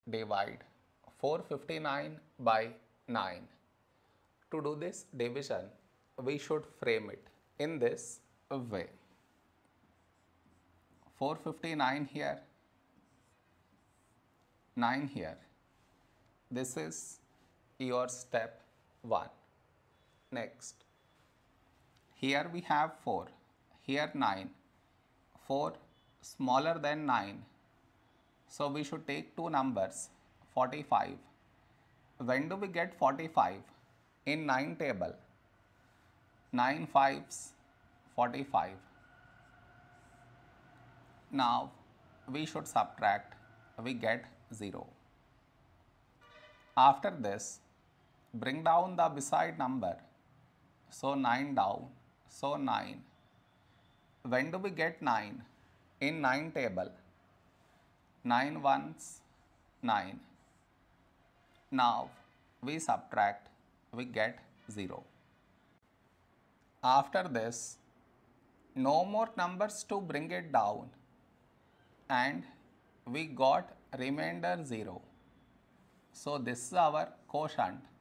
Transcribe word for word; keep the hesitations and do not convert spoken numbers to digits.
divide four hundred fifty-nine by nine. To do this division, we should frame it in this way. four hundred fifty-nine here, nine here. This is your step one. Next, here we have four, here nine, four smaller than nine. So we should take two numbers, forty-five. When do we get forty-five? In nine table, nine fives, forty-five. Now we should subtract, we get zero. After this, bring down the beside number. So nine down, so nine. When do we get nine? In nine table, nine ones, nine. Now we subtract, we get zero. After this, no more numbers to bring it down, and we got remainder zero. So this is our quotient.